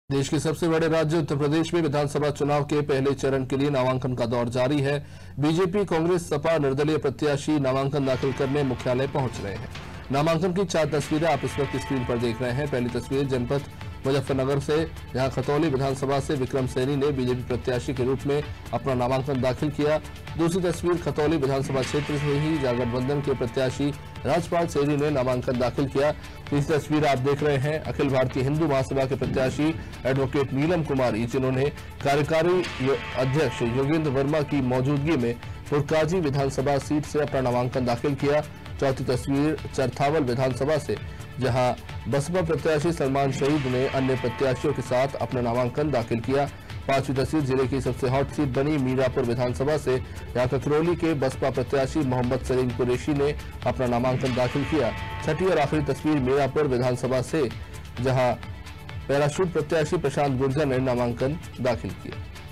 देश के सबसे बड़े राज्य उत्तर प्रदेश में विधानसभा चुनाव के पहले चरण के लिए नामांकन का दौर जारी है। बीजेपी, कांग्रेस, सपा निर्दलीय प्रत्याशी नामांकन दाखिल करने मुख्यालय पहुंच रहे हैं। नामांकन की 4 तस्वीरें आप इस वक्त स्क्रीन पर देख रहे हैं। पहली तस्वीर जनपद मुजफ्फरनगर से, जहां खतौली विधानसभा से विक्रम सैनी ने बीजेपी प्रत्याशी के रूप में अपना नामांकन दाखिल किया। दूसरी तस्वीर खतौली विधानसभा क्षेत्र से ही गठबंधन के प्रत्याशी राजपाल सैनी ने नामांकन दाखिल किया। तीसरी तस्वीर आप देख रहे हैं अखिल भारतीय हिंदू महासभा के प्रत्याशी एडवोकेट नीलम कुमारी, जिन्होंने कार्यकारी अध्यक्ष योगेंद्र वर्मा की मौजूदगी में फुरकाजी विधानसभा सीट से अपना नामांकन दाखिल किया। चौथी तस्वीर चरथावल विधानसभा से, जहां बसपा प्रत्याशी सलमान शहीद ने अन्य प्रत्याशियों के साथ अपना नामांकन दाखिल किया। पांचवी तस्वीर जिले की सबसे हॉट सीट बनी मीरापुर विधानसभा से, जहां ककरौली के बसपा प्रत्याशी मोहम्मद सलीम कुरैशी ने अपना नामांकन दाखिल किया। छठी और आखिरी तस्वीर मीरापुर विधानसभा से, जहां पैराशूट प्रत्याशी प्रशांत गुर्जर ने नामांकन दाखिल किया।